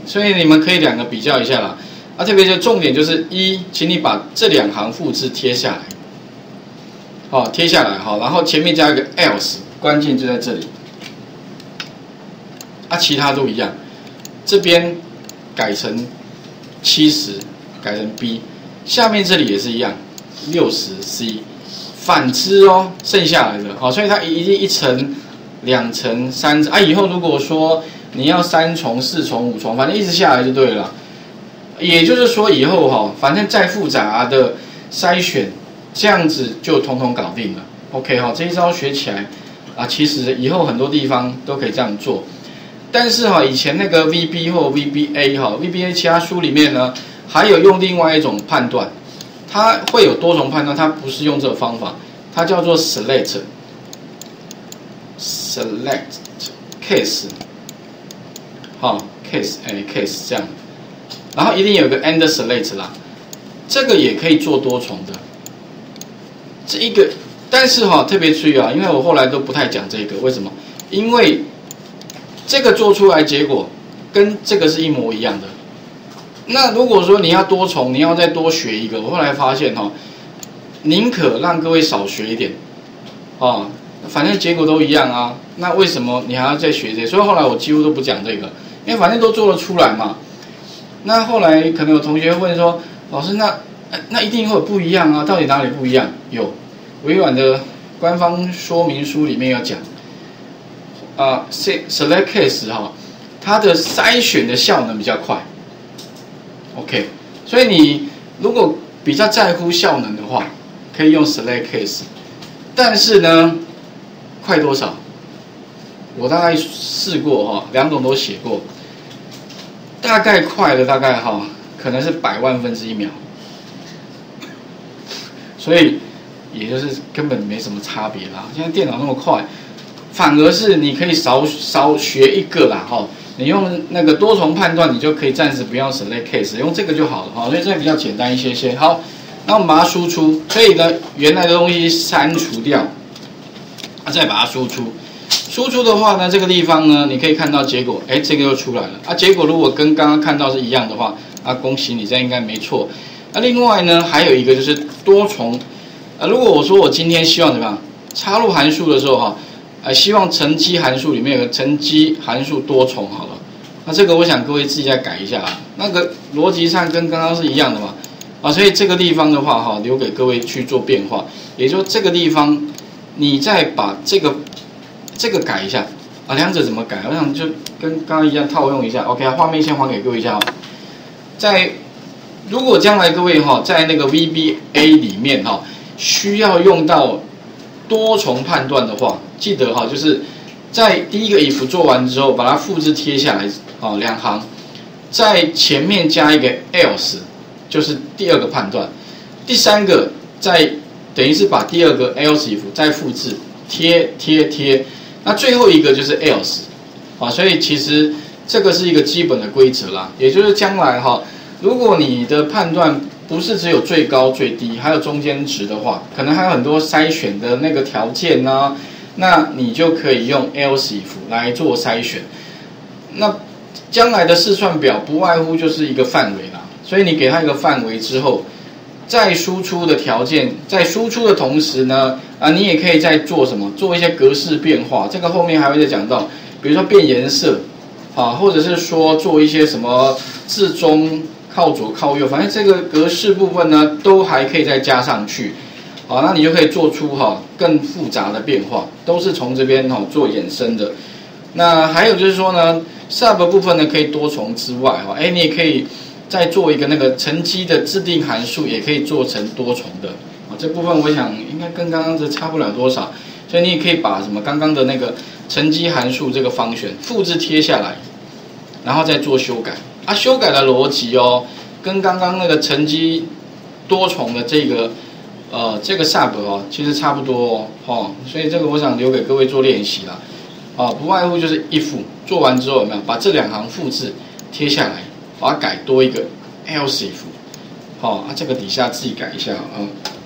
所以你们可以两个比较一下啦。啊，特别是重点就是一，请你把这两行复制贴下来，好，贴下来哈，然后前面加一个 else， 关键就在这里。啊，其他都一样，这边改成70，改成 B， 下面这里也是一样，60C， 反之哦，剩下来的，好，所以它一定1层、2层、3层啊。以后如果说你要3重、4重、5重，反正一直下来就对了。也就是说，以后哈，反正再复杂的筛选，这样子就统统搞定了。OK 哈，这一招学起来啊，其实以后很多地方都可以这样做。但是哈，以前那个 VB 或 VBA 哈 ，VBA 其他书里面呢，还有用另外一种判断，它会有多重判断，它不是用这个方法，它叫做 select case， 好 case 这样。然后一定有一个 and select 啦，这个也可以做多重的。这一个，但是哈特别注意啊，因为我后来都不太讲这个，为什么？因为这个做出来结果跟这个是一模一样的。那如果说你要多重，你要再多学一个，我后来发现哈，宁可让各位少学一点，啊，反正结果都一样啊，那为什么你还要再学这些？所以后来我几乎都不讲这个，因为反正都做得出来嘛。那后来可能有同学问说，老师，那一定会有不一样啊？到底哪里不一样？有，微软的官方说明书里面有讲，select case 哈，它的筛选的效能比较快。OK， 所以你如果比较在乎效能的话，可以用 select case， 但是呢，快多少？我大概试过哈，2种都写过。大概快的大概哈，可能是100万分之1秒，所以也就是根本没什么差别啦。现在电脑那么快，反而是你可以少学一个啦哈。你用那个多重判断，你就可以暂时不用 select case， 用这个就好了哈。所以这个比较简单一些些。好，那我们把它输出，所以呢，原来的东西删除掉，再把它输出。输出的话呢，这个地方呢，你可以看到结果，哎，这个又出来了啊。结果如果跟刚刚看到是一样的话，啊，恭喜你，这应该没错。那另外呢，还有一个就是多重，如果我说我今天希望怎么样插入函数的时候哈，希望乘积函数里面有个乘积函数多重好了，那这个我想各位自己再改一下啊，那个逻辑上跟刚刚是一样的嘛，啊，所以这个地方的话哈，留给各位去做变化，也就是这个地方你再把这个改一下啊，两者怎么改？我想就跟刚刚一样套用一下。OK， 画面先还给各位一下哦。如果将来各位哈，在那个 VBA 里面哈，需要用到多重判断的话，记得哈，就是在第一个 if 做完之后，把它复制贴下来啊，2行，在前面加一个 else， 就是第2个判断，第3个再等于是把第2个 else if 再复制贴。那最后一个就是 else， 啊，所以其实这个是一个基本的规则啦，也就是将来哈，如果你的判断不是只有最高最低，还有中间值的话，可能还有很多筛选的那个条件啊，那你就可以用 else if 来做筛选。那将来的试算表不外乎就是一个范围啦，所以你给它一个范围之后，在输出的条件，在输出的同时呢，你也可以再做什么？做一些格式变化，这个后面还会再讲到，比如说变颜色，或者是说做一些什么字中靠左靠右，反正这个格式部分呢，都还可以再加上去，那你就可以做出更复杂的变化，都是从这边做衍生的。那还有就是说呢 ，sub 部分呢可以多重之外，你也可以再做一个那个乘积的制定函数，也可以做成多重的。这部分我想应该跟刚刚这差不了多少，所以你也可以把什么刚刚的那个乘积函数这个方选复制贴下来，然后再做修改。修改的逻辑跟刚刚那个乘积多重的这个sub 其实差不多所以这个我想留给各位做练习啦。不外乎就是 if 做完之后有没有把这2行复制贴下来，把它改多一个 else if，这个底下自己改一下